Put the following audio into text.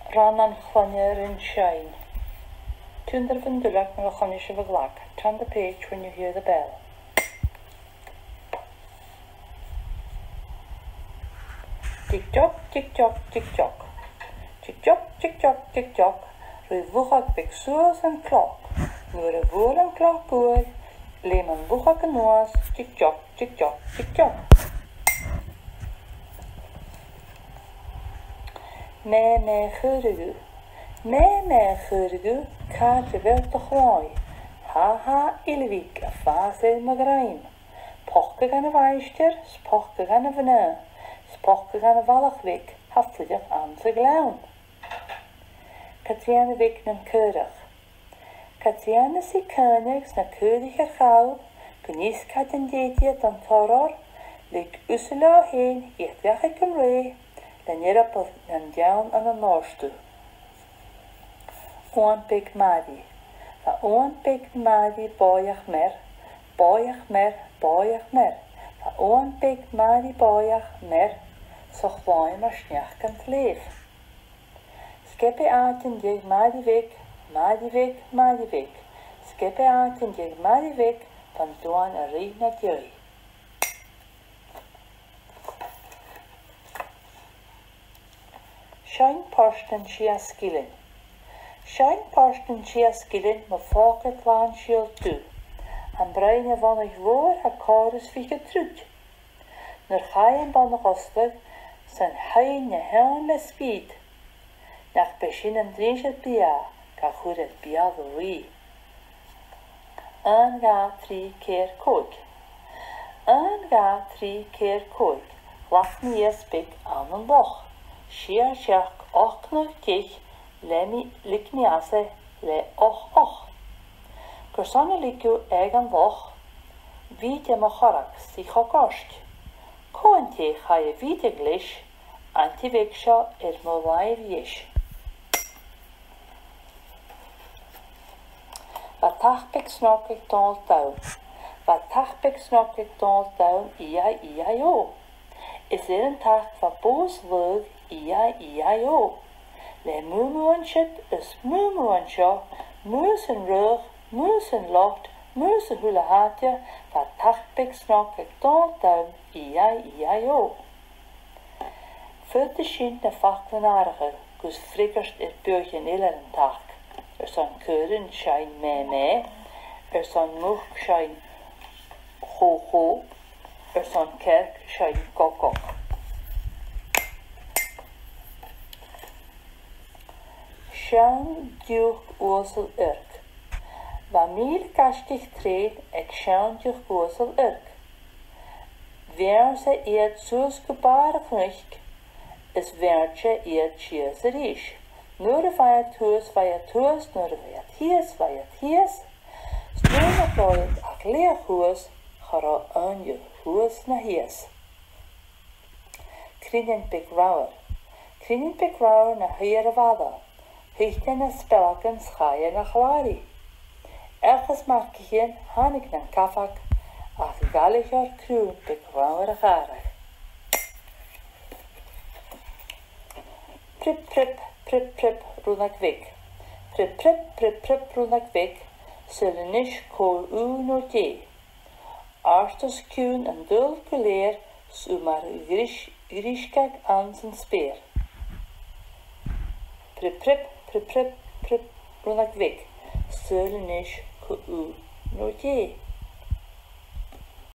Ran an chlanir in shine. Tunder van dulak na chonish of a glack. Turn the page when you hear the bell. Tick-tock, tick-tock, tick-tock. Tick-tock, tick-tock, tick-tock. Rwy fwchag big soos and clock. Nu'r y fwyl yn clock bwyl. Le man fwchag yn oas. Tick-tock, tick-tock, tick-tock. Me chyrgu. Me chyrgu. Cadre fel dy chloi. Ha ilwig a fasel magraim. Pochge gan y feister, spochge gan y fyna. Spochge gan y falachwig, haflidig aan sy glawn. Catriana vig na'n cyrach. Catriana sy cynnig na cyrdig ar chawl, gynnis cad yn dediad an toror, lig usula o hen, iechdiach ag yn rei, le nirab na'n diawn an y norstu. Oan big madi. Va oan big madi boiach mer, boiach mer, boiach mer. Va oan big madi boiach mer, so chloim ar sniach gan tleef. Skepe aten dig madi vig, madi vig, madi vig. Skepe aten dig madi vig, van doan a ri na diri. Shine porsten si a skillen. Shine porsten si a skillen ma fáke klaan shield tu. An breine van ik woor ha chorus vige trut. Nur chaien van de gostig, zijn hain ne helm le speed. Nach beshin en drinset bia, ga goed het bia de rie. Een ga 3 keer koik. Een ga 3 keer koik. Lach me es big aan een loch. Shia shak och nog tich, lik me ase, le och. Gersanne liku eigen loch, wie de ma chorak si chokost. Koente ga je wiede glish, anti-viksha moai vies. Wat tachpik snok ik donald down. Wat tachpik snok ik donald down, ia-ia-o. Is er een tach van boos lug, ia-ia-o. Le muumuanshit is muumuansha, moes en rug, moes en locht, moes en hula hatja, wat tachpik snok ik donald down, ia-ia-o. Vult de shin na faklanariger, gus frikkerst buurtje iller en tak. Son keuren shine me. Son moeg shine ho. Son kerk shine kok. Shine duch oosel urk. Wanneer kastig treed, ek shine duch oosel urk. Wer ze eet soos gebare vrucht, is wertje eet cheers rish. Nur vajat huis, nur vajat hies. Stoon op looit ag leeg huis, gara aan je huis na hies. Krinin big rauwer na hiere vada. Hichte na spelken schaie na chlari. Ergens markien hanik na kafak, ag galliger kruun big rauwer garig. Prip, roenak wik. Prip, roenak wik. Zullen nish kool u no thee. Arstos kuun en dul kuleer, maar grishkak aan zijn speer. Prip, roenak wik. Zullen nish kool u no thee.